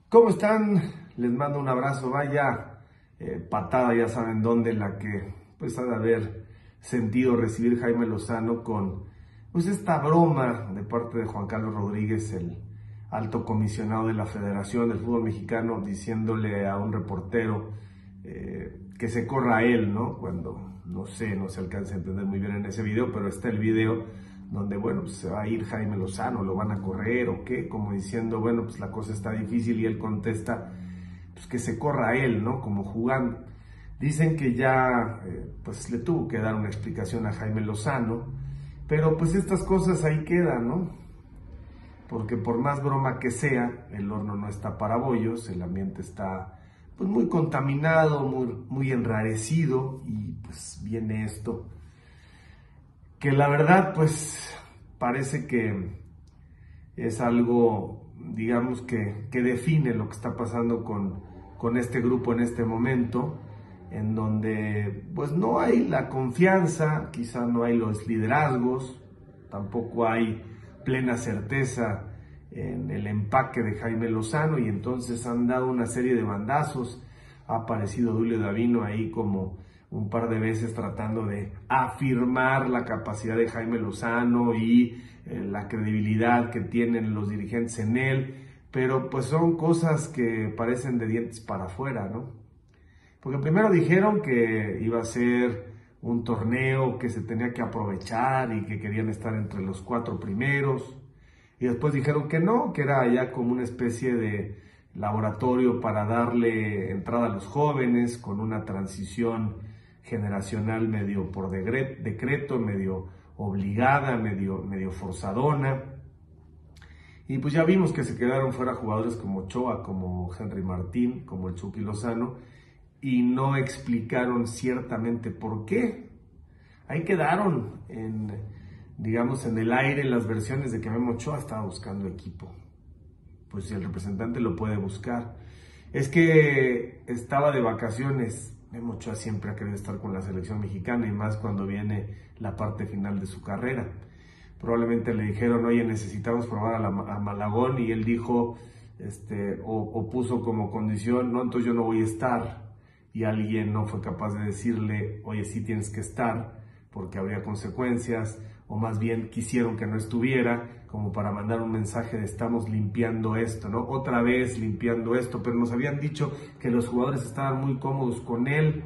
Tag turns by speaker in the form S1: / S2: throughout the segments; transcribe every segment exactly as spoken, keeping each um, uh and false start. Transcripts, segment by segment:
S1: ¿Cómo están? Les mando un abrazo. Vaya eh, patada, ya saben dónde, la que pues ha de haber sentido recibir Jaime Lozano con pues esta broma de parte de Juan Carlos Rodríguez, el alto comisionado de la Federación del Fútbol Mexicano, diciéndole a un reportero eh, que se corra a él, ¿no? Cuando, no sé, no se alcanza a entender muy bien en ese video, pero está el video donde, bueno, pues se va a ir Jaime Lozano, lo van a correr o qué, como diciendo, bueno, pues la cosa está difícil, y él contesta, pues que se corra a él, ¿no? Como jugando. Dicen que ya, eh, pues le tuvo que dar una explicación a Jaime Lozano, pero pues estas cosas ahí quedan, ¿no? Porque por más broma que sea, el horno no está para bollos, el ambiente está pues muy contaminado, muy, muy enrarecido, y pues viene esto, que la verdad pues parece que es algo, digamos, que, que define lo que está pasando con, con este grupo en este momento, en donde pues no hay la confianza, quizá no hay los liderazgos, tampoco hay plena certeza en el empaque de Jaime Lozano, y entonces han dado una serie de bandazos. Ha aparecido Dulio Davino ahí como un par de veces tratando de afirmar la capacidad de Jaime Lozano y eh, la credibilidad que tienen los dirigentes en él, pero pues son cosas que parecen de dientes para afuera, ¿no? Porque primero dijeron que iba a ser un torneo que se tenía que aprovechar y que querían estar entre los cuatro primeros, y después dijeron que no, que era ya como una especie de laboratorio para darle entrada a los jóvenes con una transición generacional medio por decreto, medio obligada, medio, medio forzadona. Y pues ya vimos que se quedaron fuera jugadores como Ochoa, como Henry Martín, como el Chucky Lozano, y no explicaron ciertamente por qué. Ahí quedaron en, digamos, en el aire las versiones de que Memo Ochoa estaba buscando equipo. Pues si el representante lo puede buscar. Es que estaba de vacaciones. Memo Ochoa siempre ha querido estar con la selección mexicana, y más cuando viene la parte final de su carrera. Probablemente le dijeron, oye, necesitamos probar a, la, a Malagón, y él dijo, este, o, o puso como condición, no, entonces yo no voy a estar. Y alguien no fue capaz de decirle, oye, sí tienes que estar, porque habría consecuencias, o más bien quisieron que no estuviera, como para mandar un mensaje de estamos limpiando esto, ¿no? Otra vez limpiando esto, pero nos habían dicho que los jugadores estaban muy cómodos con él.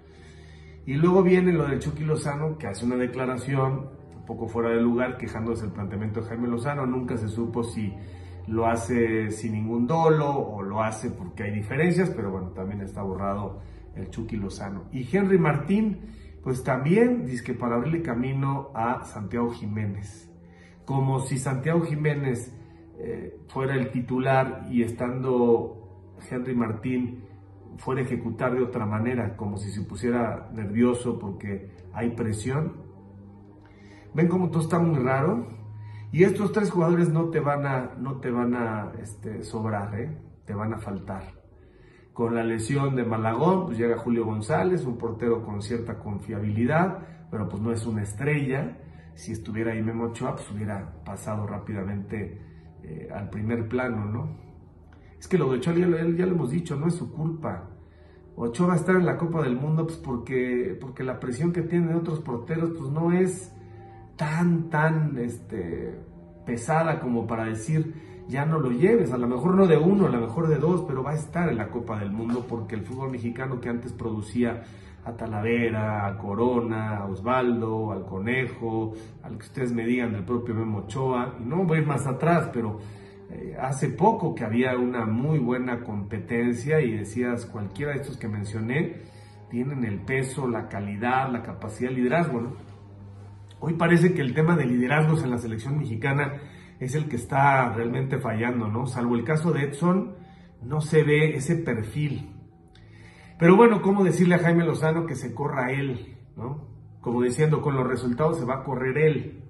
S1: Y luego viene lo del Chucky Lozano, que hace una declaración un poco fuera de lugar, quejándose del planteamiento de Jaime Lozano. Nunca se supo si lo hace sin ningún dolo o lo hace porque hay diferencias, pero bueno, también está borrado el Chucky Lozano. Y Henry Martín, pues también dice que para abrirle camino a Santiago Jiménez, como si Santiago Jiménez eh, fuera el titular y estando Henry Martín fuera a ejecutar de otra manera, como si se pusiera nervioso porque hay presión. Ven cómo todo está muy raro, y estos tres jugadores no te van a, no te van a este, sobrar, ¿eh? Te van a faltar. Con la lesión de Malagón, pues llega Julio González, un portero con cierta confiabilidad, pero pues no es una estrella. Si estuviera ahí Memo Ochoa, pues hubiera pasado rápidamente eh, al primer plano, ¿no? Es que lo de Ochoa ya, ya lo hemos dicho, no es su culpa. Ochoa va a estar en la Copa del Mundo pues porque, porque la presión que tienen otros porteros pues no es tan, tan este, pesada como para decir, ya no lo lleves, a lo mejor no de uno, a lo mejor de dos, pero va a estar en la Copa del Mundo, porque el fútbol mexicano que antes producía a Talavera, a Corona, a Osvaldo, al Conejo, al que ustedes me digan, del propio Memo Ochoa, y no voy más atrás, pero eh, hace poco que había una muy buena competencia, y decías, cualquiera de estos que mencioné, tienen el peso, la calidad, la capacidad de liderazgo, ¿no? Hoy parece que el tema de liderazgos en la selección mexicana es el que está realmente fallando, ¿no? Salvo el caso de Edson, no se ve ese perfil. Pero bueno, ¿cómo decirle a Jaime Lozano que se corra él, ¿no? Como diciendo, con los resultados se va a correr él.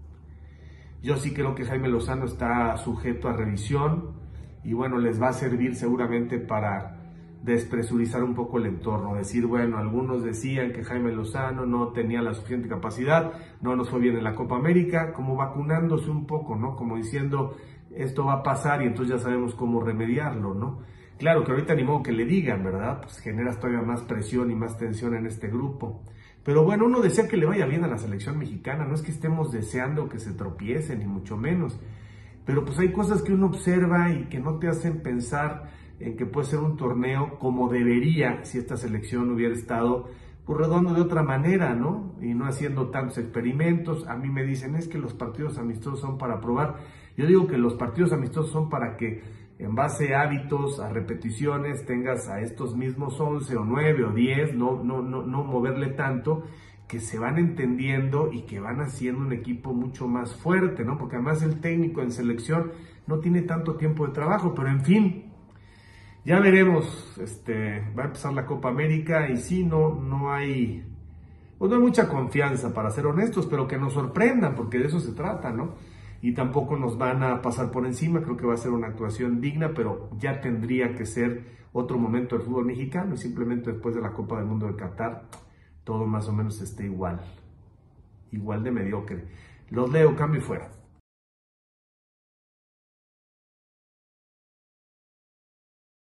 S1: Yo sí creo que Jaime Lozano está sujeto a revisión, y bueno, les va a servir seguramente para despresurizar un poco el entorno, decir, bueno, algunos decían que Jaime Lozano no tenía la suficiente capacidad, no nos fue bien en la Copa América, como vacunándose un poco, ¿no? Como diciendo, esto va a pasar y entonces ya sabemos cómo remediarlo, ¿no? Claro que ahorita ni modo que le digan, ¿verdad? Pues generas todavía más presión y más tensión en este grupo. Pero bueno, uno desea que le vaya bien a la selección mexicana, no es que estemos deseando que se tropiece, ni mucho menos. Pero pues hay cosas que uno observa y que no te hacen pensar en que puede ser un torneo como debería si esta selección hubiera estado pues redondo de otra manera, ¿no? Y no haciendo tantos experimentos. A mí me dicen, es que los partidos amistosos son para probar. Yo digo que los partidos amistosos son para que en base a hábitos, a repeticiones, tengas a estos mismos once o nueve o diez, no, no, no, no moverle tanto, que se van entendiendo y que van haciendo un equipo mucho más fuerte, ¿no? Porque además el técnico en selección no tiene tanto tiempo de trabajo, pero en fin, ya veremos, este, va a empezar la Copa América y sí, no, no hay, pues no hay mucha confianza, para ser honestos, pero que nos sorprendan, porque de eso se trata, ¿no? Y tampoco nos van a pasar por encima, creo que va a ser una actuación digna, pero ya tendría que ser otro momento del fútbol mexicano y simplemente después de la Copa del Mundo de Qatar, todo más o menos esté igual, igual de mediocre. Los leo, cambio y fuera.